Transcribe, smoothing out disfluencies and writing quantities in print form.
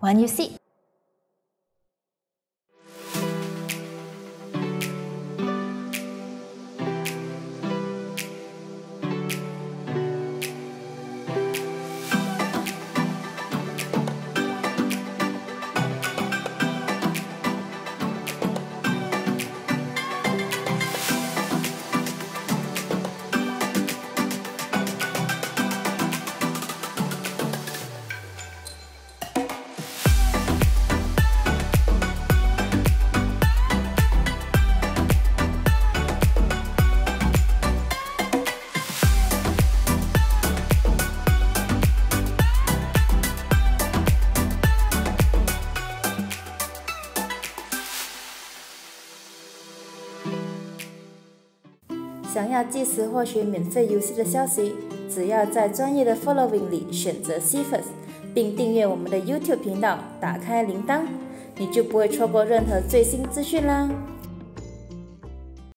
玩游戏。想要即时获取免费游戏的消息，只要在专业的 Following 里选择 CFUS， 并订阅我们的 YouTube 频道，打开铃铛，你就不会错过任何最新资讯啦。